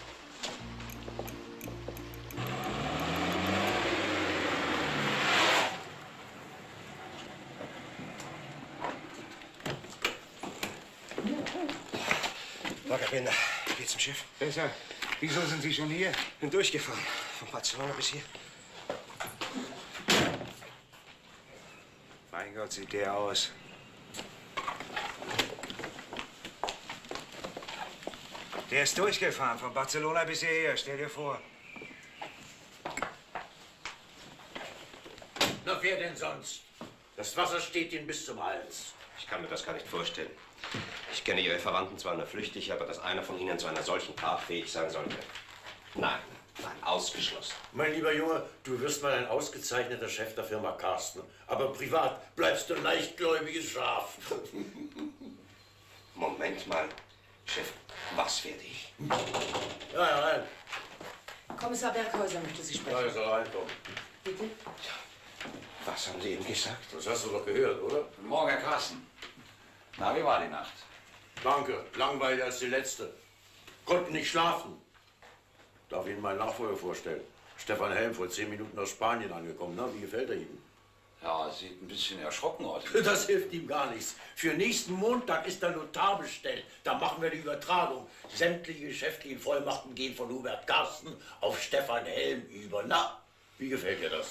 Binder, geht's zum Schiff? Besser. Wieso sind Sie schon hier? Bin durchgefahren. Von Barcelona bis hier. Mein Gott, sieht der aus. Der ist durchgefahren, von Barcelona bis hierher. Stell dir vor. Na, wer denn sonst? Das Wasser steht Ihnen bis zum Hals. Ich kann mir das gar nicht vorstellen. Ich kenne Ihre Verwandten zwar nur flüchtig, aber dass einer von Ihnen zu einer solchen Tat fähig sein sollte. Nein, nein, ausgeschlossen. Mein lieber Junge, du wirst mal ein ausgezeichneter Chef der Firma Carsten. Aber privat bleibst du ein leichtgläubiges Schaf. Moment mal, Chef, was werde ich? Ja, ja, rein. Kommissar Berghäuser möchte Sie sprechen. Ja, ist reinkommen. Bitte? Was haben Sie eben gesagt? Das hast du doch gehört, oder? Guten Morgen, Herr Carsten. Na, wie war die Nacht? Danke, langweiliger als die letzte. Konnten nicht schlafen. Darf Ihnen meinen Nachfolger vorstellen? Stefan Helm, vor 10 Minuten aus Spanien angekommen. Na, wie gefällt er Ihnen? Ja, sieht ein bisschen erschrocken aus. Das hilft ihm gar nichts. Für nächsten Montag ist der Notar bestellt. Da machen wir die Übertragung. Sämtliche geschäftlichen Vollmachten gehen von Hubert Carsten auf Stefan Helm über. Na, wie gefällt dir das?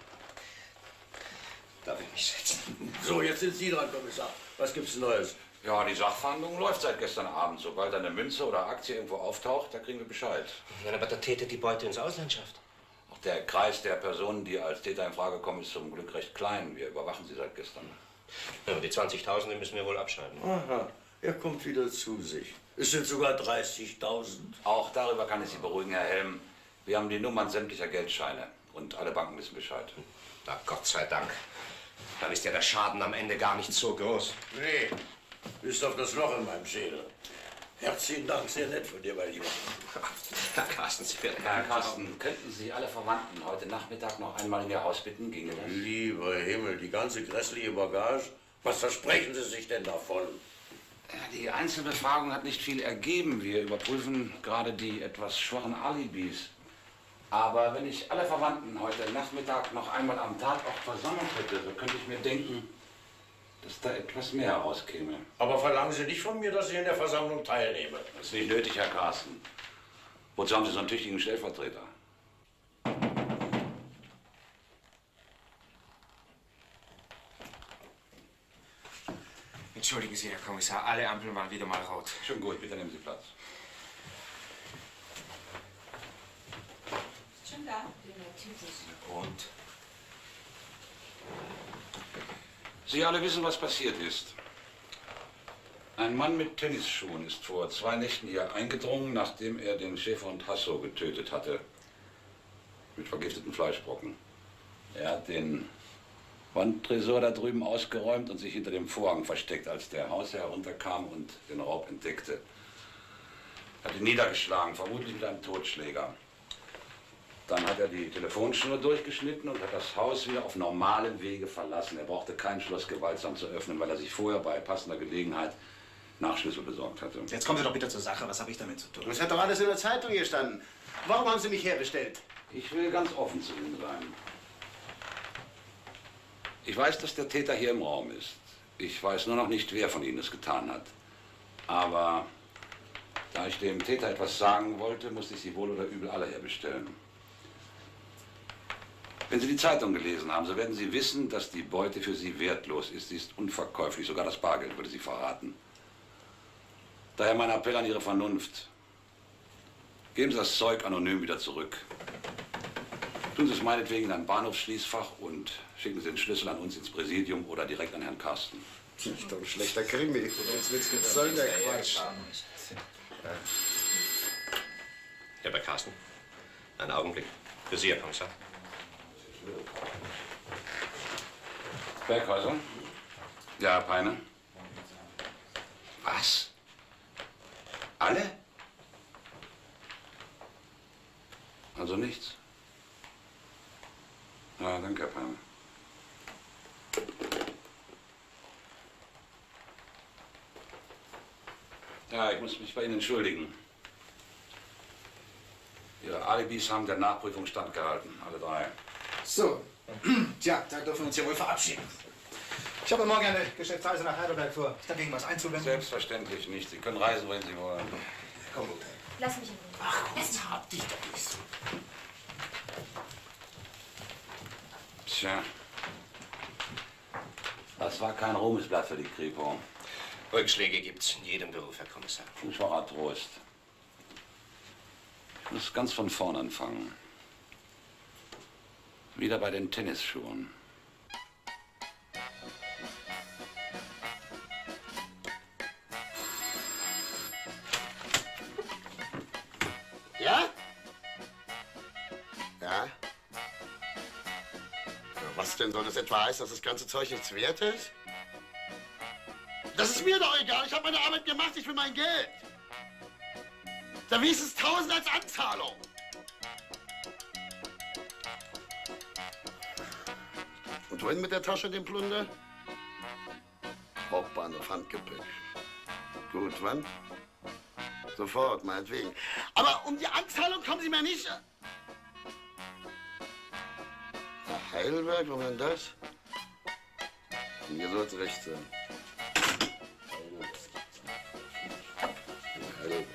Darf ich mich setzen? So, jetzt sind Sie dran, Kommissar. Was gibt's Neues? Ja, die Sachfahndung läuft seit gestern Abend. Sobald eine Münze oder Aktie irgendwo auftaucht, da kriegen wir Bescheid. Ja, aber der Täter die Beute ins Ausland schafft. Der Kreis der Personen, die als Täter in Frage kommen, ist zum Glück recht klein. Wir überwachen sie seit gestern. Ja, die 20.000 müssen wir wohl abschneiden. Aha, er kommt wieder zu sich. Es sind sogar 30.000. Auch darüber kann ich Sie beruhigen, Herr Helm. Wir haben die Nummern sämtlicher Geldscheine und alle Banken wissen Bescheid. Na, Gott sei Dank. Dann ist ja der Schaden am Ende gar nicht so groß. Nee, bis auf das Loch in meinem Schädel. Herzlichen Dank, sehr nett von dir, mein Lieber. Herr Carsten, Sie werden... Herr Carsten, könnten Sie alle Verwandten heute Nachmittag noch einmal in Ihr Haus bitten? Ginge das? Lieber Himmel, die ganze grässliche Bagage. Was versprechen Sie sich denn davon? Ja, die Einzelbefragung hat nicht viel ergeben. Wir überprüfen gerade die etwas schwachen Alibis. Aber wenn ich alle Verwandten heute Nachmittag noch einmal am Tatort versammelt hätte, so könnte ich mir denken, dass da etwas mehr herauskäme. Aber verlangen Sie nicht von mir, dass ich in der Versammlung teilnehme. Das ist nicht nötig, Herr Carsten. Wozu haben Sie so einen tüchtigen Stellvertreter? Entschuldigen Sie, Herr Kommissar, alle Ampeln waren wieder mal rot. Schon gut, bitte nehmen Sie Platz. Schon da? Und? Sie alle wissen, was passiert ist. Ein Mann mit Tennisschuhen ist vor 2 Nächten hier eingedrungen, nachdem er den Schäferhund Hasso getötet hatte. Mit vergifteten Fleischbrocken. Er hat den Wandtresor da drüben ausgeräumt und sich hinter dem Vorhang versteckt, als der Hausherr herunterkam und den Raub entdeckte. Er hat ihn niedergeschlagen, vermutlich mit einem Totschläger. Dann hat er die Telefonschnur durchgeschnitten und hat das Haus wieder auf normalem Wege verlassen. Er brauchte kein Schloss gewaltsam zu öffnen, weil er sich vorher bei passender Gelegenheit Nachschlüssel besorgt hatte. Jetzt kommen Sie doch bitte zur Sache. Was habe ich damit zu tun? Das hat doch alles in der Zeitung gestanden. Warum haben Sie mich herbestellt? Ich will ganz offen zu Ihnen sein. Ich weiß, dass der Täter hier im Raum ist. Ich weiß nur noch nicht, wer von Ihnen es getan hat. Aber da ich dem Täter etwas sagen wollte, musste ich Sie wohl oder übel alle herbestellen. Wenn Sie die Zeitung gelesen haben, so werden Sie wissen, dass die Beute für Sie wertlos ist. Sie ist unverkäuflich. Sogar das Bargeld würde Sie verraten. Daher mein Appell an Ihre Vernunft. Geben Sie das Zeug anonym wieder zurück. Tun Sie es meinetwegen in ein Bahnhofsschließfach und schicken Sie den Schlüssel an uns ins Präsidium oder direkt an Herrn Carsten. Das ist doch ein schlechter Krimi. Was soll denn der Quatsch? Herr bei Carsten, einen Augenblick. Für Sie, Herr Kommissar. Berghäuser? Ja, Herr Peine. Was? Alle? Also nichts? Ja, danke, Herr Peine. Ja, ich muss mich bei Ihnen entschuldigen. Ihre Alibis haben der Nachprüfung standgehalten, alle 3. So, tja, da dürfen wir uns ja wohl verabschieden. Ich habe morgen eine Geschäftsreise nach Heidelberg vor. Ist dagegen was einzuwenden? Selbstverständlich nicht. Sie können reisen, wohin Sie wollen. Komm gut. Lass mich in Ruhe. Ach, jetzt hab dich doch nicht so. Tja. Das war kein Ruhmesblatt für die Kripo. Rückschläge gibt's in jedem Beruf, Herr Kommissar. Ein schwacher Trost. Ich muss ganz von vorn anfangen. Wieder bei den Tennisschuhen. Ja? Ja? Was denn, soll das etwa heißen, dass das ganze Zeug nichts wert ist? Das ist mir doch egal. Ich habe meine Arbeit gemacht. Ich will mein Geld. Da wenigstens 1.000 als Anzahlung. Und wohin mit der Tasche, dem Plunder? Hauptbahnhof, Handgepäck. Gut, wann? Sofort, meinetwegen. Aber um die Anzahlung kommen Sie mir nicht... Nach Heidelberg, wo denn das? Mir soll es recht sein. Heidelberg.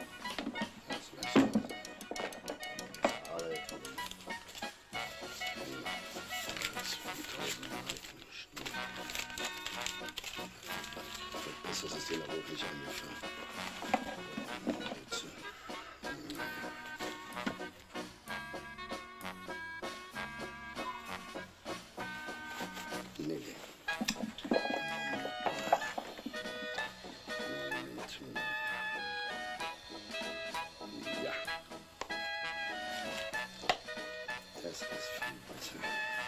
Das ist dir wirklich angefallen. Nee. Ja. Das ist viel besser.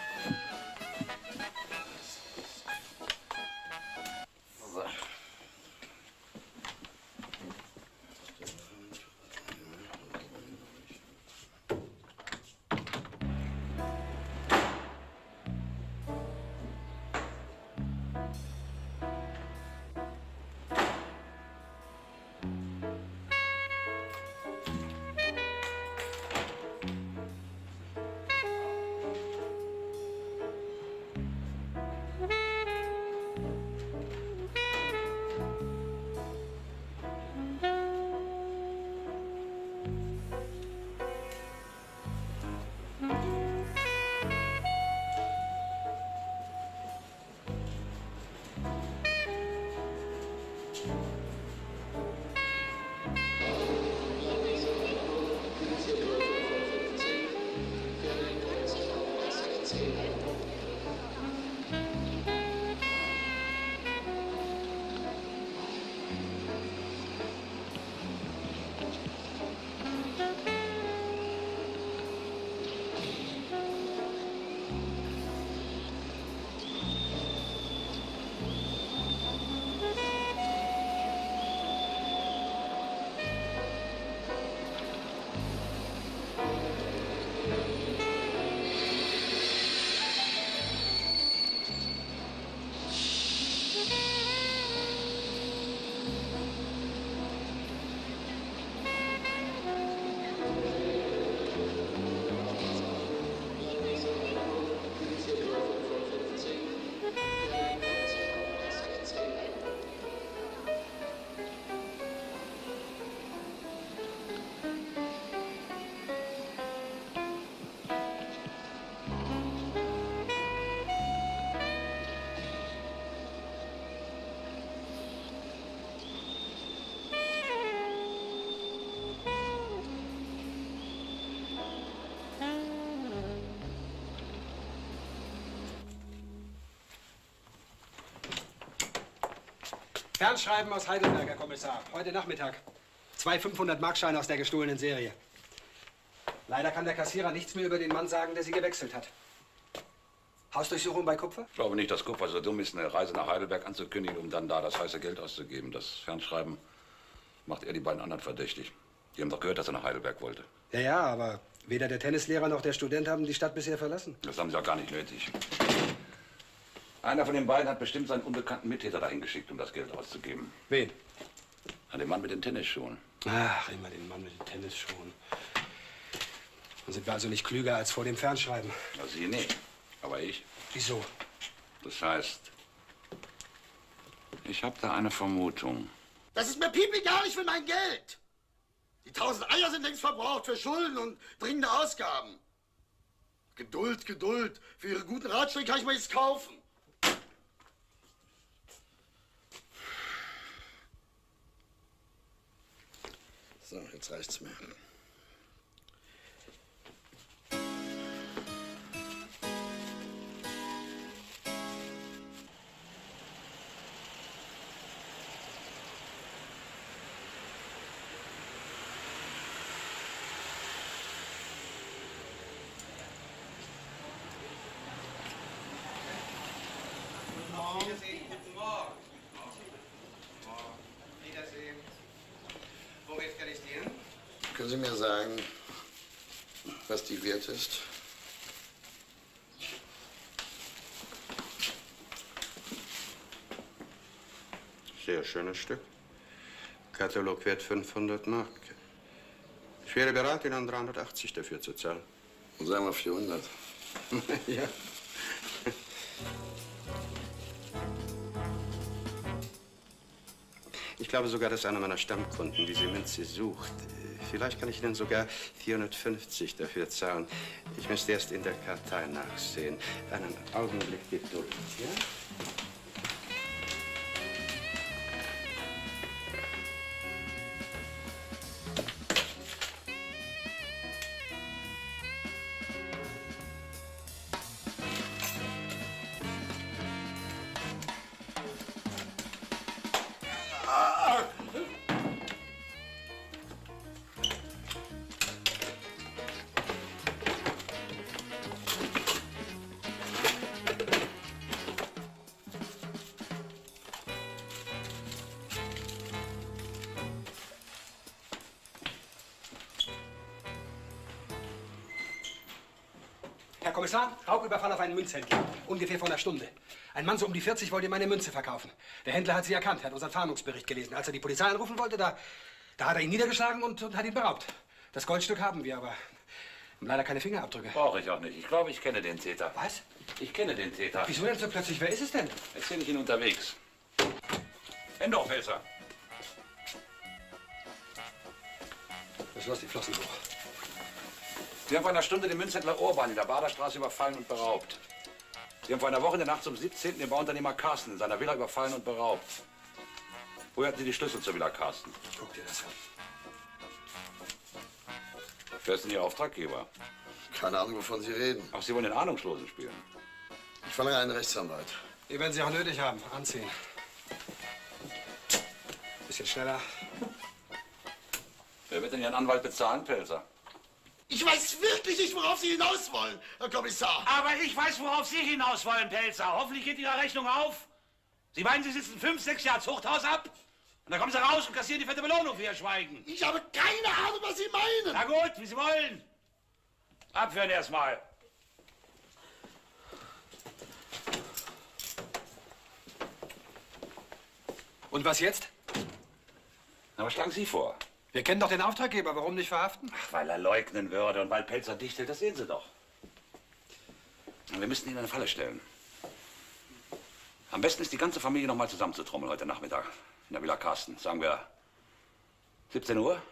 So. Fernschreiben aus Heidelberg, Herr Kommissar. Heute Nachmittag. 2 500-Markscheine aus der gestohlenen Serie. Leider kann der Kassierer nichts mehr über den Mann sagen, der sie gewechselt hat. Hausdurchsuchung bei Kupfer? Ich glaube nicht, dass Kupfer so dumm ist, eine Reise nach Heidelberg anzukündigen, um dann da das heiße Geld auszugeben. Das Fernschreiben macht eher die beiden anderen verdächtig. Die haben doch gehört, dass er nach Heidelberg wollte. Ja, aber weder der Tennislehrer noch der Student haben die Stadt bisher verlassen. Das haben sie auch gar nicht nötig. Einer von den beiden hat bestimmt seinen unbekannten Mittäter dahin geschickt, um das Geld auszugeben. Wen? An den Mann mit den Tennisschuhen. Ach, immer den Mann mit den Tennisschuhen. Dann sind wir also nicht klüger als vor dem Fernschreiben. Ja, Sie nicht, aber ich. Wieso? Das heißt, ich habe da eine Vermutung. Das ist mir piepegal, ich will mein Geld. Die 1000 Eier sind längst verbraucht für Schulden und dringende Ausgaben. Geduld, Geduld. Für Ihre guten Ratschläge kann ich mir jetzt kaufen. So, jetzt reicht's mir. Guten Morgen. Wiedersehen. Womit kann ich dienen? Können Sie mir sagen, was die wert ist? Sehr schönes Stück. Katalog wert 500 Mark. Ich wäre bereit, Ihnen 380 dafür zu zahlen. Sagen wir 400. Ja. Ich glaube sogar, dass einer meiner Stammkunden diese Münze sucht. Vielleicht kann ich Ihnen sogar 450 dafür zahlen. Ich müsste erst in der Kartei nachsehen. Einen Augenblick Geduld, ja? Herr Kommissar, Raubüberfall auf einen Münzhändler. Ungefähr vor einer Stunde. Ein Mann so um die 40 wollte ihm eine Münze verkaufen. Der Händler hat sie erkannt, er hat unseren Fahndungsbericht gelesen. Als er die Polizei anrufen wollte, da hat er ihn niedergeschlagen und hat ihn beraubt. Das Goldstück haben wir, aber leider keine Fingerabdrücke. Brauche ich auch nicht. Ich glaube, ich kenne den Täter. Was? Ich kenne den Täter. Wieso denn so plötzlich? Wer ist es denn? Erzähle ich Ihnen unterwegs. Endorfhälser. Das lässt die Flossen hoch. Sie haben vor einer Stunde den Münzhändler Urban in der Baderstraße überfallen und beraubt. Sie haben vor einer Woche in der Nacht zum 17. den Bauunternehmer Carsten in seiner Villa überfallen und beraubt. Woher hatten Sie die Schlüssel zur Villa Carsten? Guck dir das an. Wer ist denn Ihr Auftraggeber? Keine Ahnung, wovon Sie reden. Ach, Sie wollen den Ahnungslosen spielen? Ich verlange einen Rechtsanwalt. Die werden Sie auch nötig haben. Anziehen. Bisschen schneller. Wer wird denn Ihren Anwalt bezahlen, Pelzer? Ich weiß wirklich nicht, worauf Sie hinaus wollen, Herr Kommissar. Aber ich weiß, worauf Sie hinaus wollen, Pelzer. Hoffentlich geht Ihre Rechnung auf. Sie meinen, Sie sitzen 5, 6 Jahre Zuchthaus ab? Und dann kommen Sie raus und kassieren die fette Belohnung für Ihr Schweigen. Ich habe keine Ahnung, was Sie meinen. Na gut, wie Sie wollen. Abführen erstmal. Und was jetzt? Na, was schlagen Sie vor? Wir kennen doch den Auftraggeber. Warum nicht verhaften? Ach, weil er leugnen würde und weil Pelzer dicht hält, das sehen Sie doch. Wir müssten ihn in eine Falle stellen. Am besten ist, die ganze Familie noch mal zusammenzutrommeln heute Nachmittag in der Villa Carsten. Sagen wir 17 Uhr?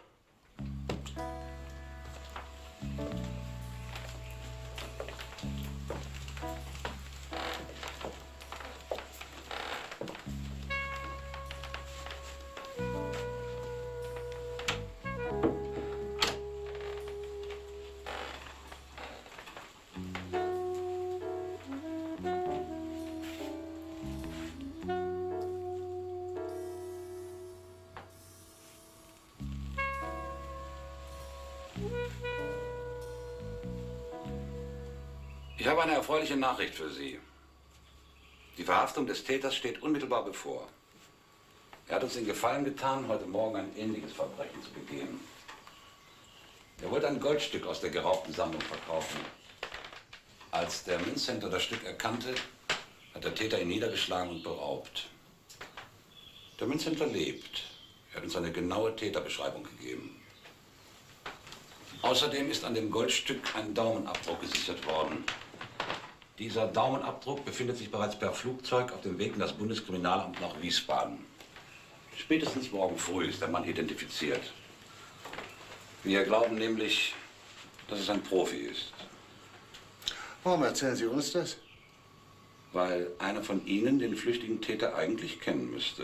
Ich habe eine erfreuliche Nachricht für Sie. Die Verhaftung des Täters steht unmittelbar bevor. Er hat uns den Gefallen getan, heute Morgen ein ähnliches Verbrechen zu begehen. Er wollte ein Goldstück aus der geraubten Sammlung verkaufen. Als der Münzhändler das Stück erkannte, hat der Täter ihn niedergeschlagen und beraubt. Der Münzhändler lebt. Er hat uns eine genaue Täterbeschreibung gegeben. Außerdem ist an dem Goldstück ein Daumenabdruck gesichert worden. Dieser Daumenabdruck befindet sich bereits per Flugzeug auf dem Weg in das Bundeskriminalamt nach Wiesbaden. Spätestens morgen früh ist der Mann identifiziert. Wir glauben nämlich, dass es ein Profi ist. Warum erzählen Sie uns das? Weil einer von Ihnen den flüchtigen Täter eigentlich kennen müsste.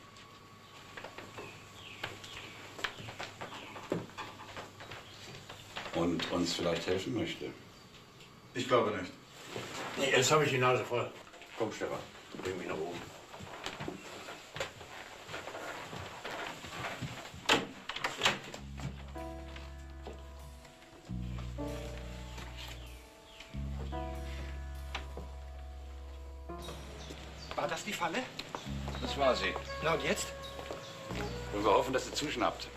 Und uns vielleicht helfen möchte. Ich glaube nicht. Nee, jetzt habe ich die Nase voll. Komm, Stefan, bring mich nach oben. War das die Falle? Das war sie. Na und jetzt? Und wir hoffen, dass sie zuschnappt.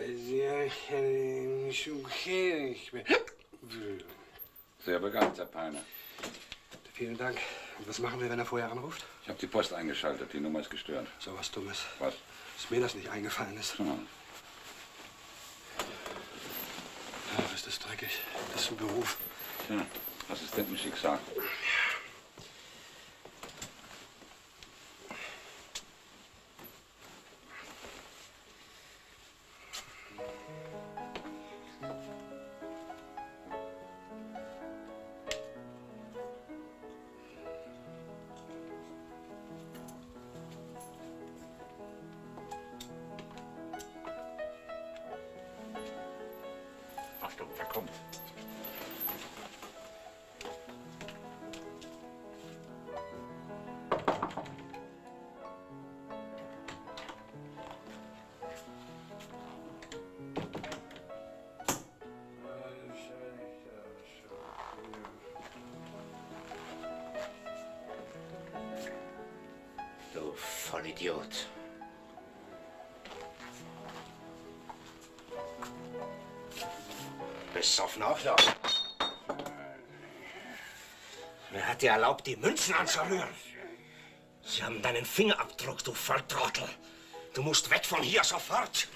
Sie kennen mich okay. Ich bin... Sehr begabt, Herr Peiner. Vielen Dank. Und was machen wir, wenn er vorher anruft? Ich habe die Post eingeschaltet. Die Nummer ist gestört. So was Dummes. Was? Dass mir das nicht eingefallen ist. Ja. Ach, ist das dreckig. Das ist ein Beruf. Tja, Assistentenschicksal. Achtung, er kommt. Du Vollidiot. Besoffen auch noch. Wer hat dir erlaubt, die Münzen anzurühren? Sie haben deinen Fingerabdruck, du Volltrottel. Du musst weg von hier sofort.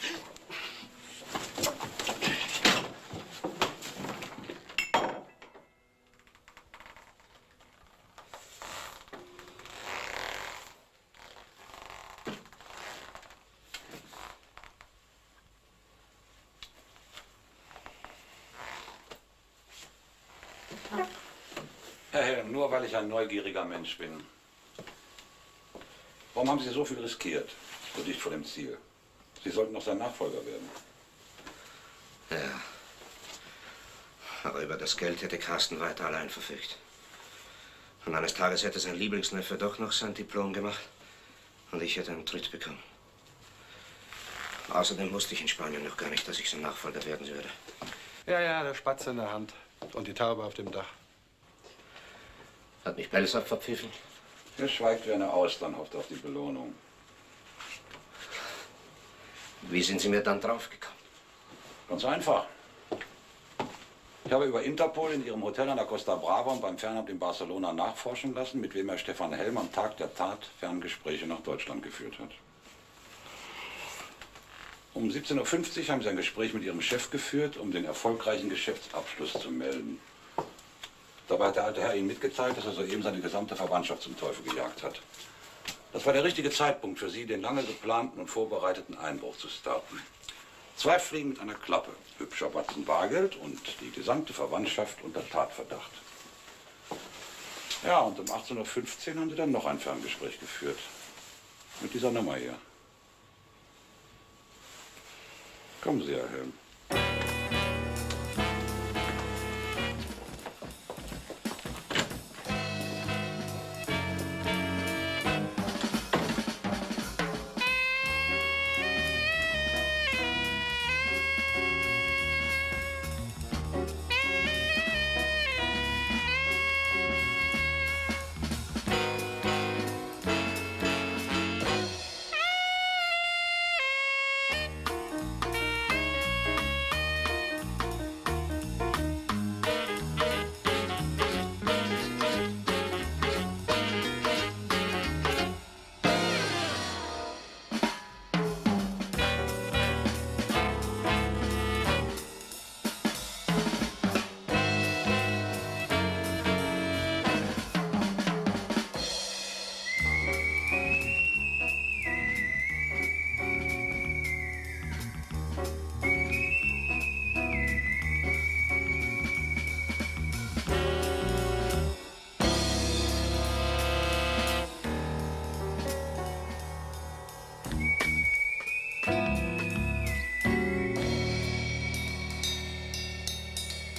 Herr Helm, nur weil ich ein neugieriger Mensch bin. Warum haben Sie so viel riskiert, so dicht vor dem Ziel? Sie sollten noch sein Nachfolger werden. Ja. Aber über das Geld hätte Carsten weiter allein verfügt. Und eines Tages hätte sein Lieblingsneffe doch noch sein Diplom gemacht. Und ich hätte einen Tritt bekommen. Außerdem wusste ich in Spanien noch gar nicht, dass ich sein Nachfolger werden würde. Ja, ja, der Spatz in der Hand. Und die Taube auf dem Dach. Hat mich Belsack verpfiffen? Er schweigt wie eine Austern, hofft auf die Belohnung. Wie sind Sie mir dann draufgekommen? Ganz einfach. Ich habe über Interpol in Ihrem Hotel an der Costa Brava und beim Fernamt in Barcelona nachforschen lassen, mit wem Herr Stefan Helm am Tag der Tat Ferngespräche nach Deutschland geführt hat. Um 17:50 Uhr haben Sie ein Gespräch mit Ihrem Chef geführt, um den erfolgreichen Geschäftsabschluss zu melden. Dabei hat der alte Herr Ihnen mitgeteilt, dass er soeben seine gesamte Verwandtschaft zum Teufel gejagt hat. Das war der richtige Zeitpunkt für Sie, den lange geplanten und vorbereiteten Einbruch zu starten. 2 Fliegen mit einer Klappe. Hübscher Batzen Bargeld und die gesamte Verwandtschaft unter Tatverdacht. Ja, und um 18:15 Uhr haben Sie dann noch ein Ferngespräch geführt. Mit dieser Nummer hier. Kommen Sie, Herr Helm.